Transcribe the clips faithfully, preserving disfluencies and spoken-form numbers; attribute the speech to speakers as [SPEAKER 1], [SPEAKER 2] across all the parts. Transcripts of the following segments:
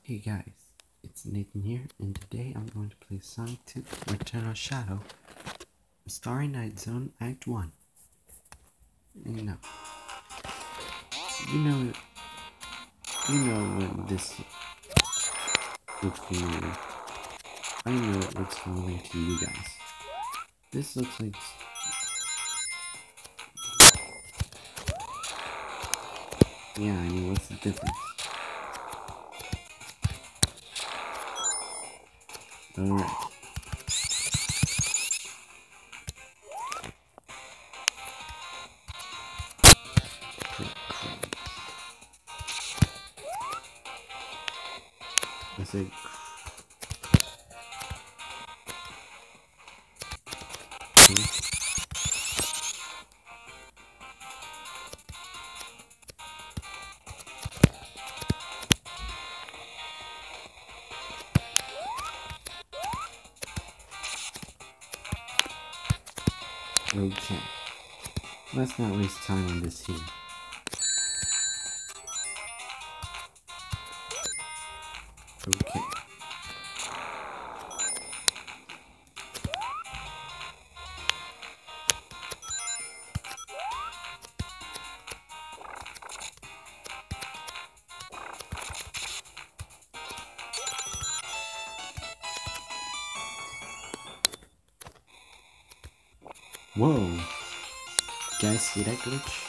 [SPEAKER 1] Hey guys, it's Nathan here, and today I'm going to play Sonic two Return of Shadow, Starry Night Zone Act one. You know, you know, you know what this looks familiar. I know it looks familiar to you guys. This looks like... Yeah, I mean, what's the difference? Alright. I said... Okay. Let's not waste time on this here. Okay. Whoa! Guys, see that glitch?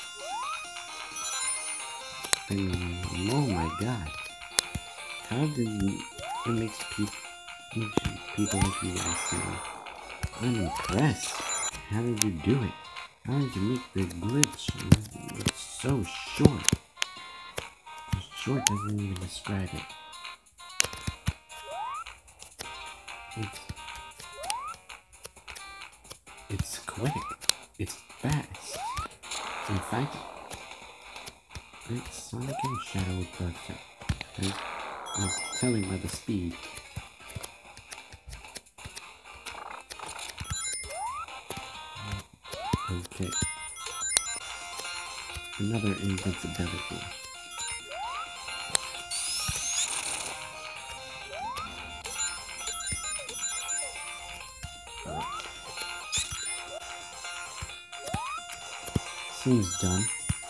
[SPEAKER 1] I mean, oh my god. How did you, it makes people, makes people like you guys say, I'm impressed. How did you do it? How did you make the glitch? It's so short. Short doesn't even describe it. It's, it's quick. It's fast. In fact, it's Sonic and Shadow perfect. As I was telling by the speed. Okay. Another invincibility. Seems done.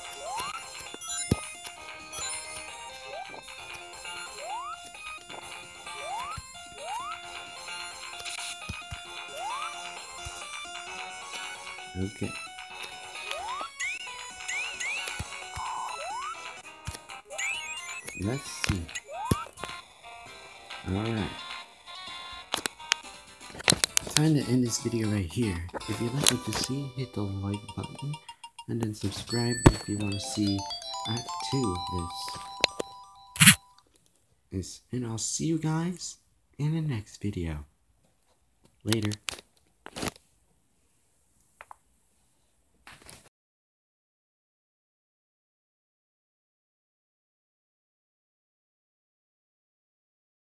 [SPEAKER 1] Okay. Let's see. Alright. Time to end this video right here. If you like what you see, hit the like button. And then subscribe if you want to see Act two of this. this. And I'll see you guys in the next video. Later.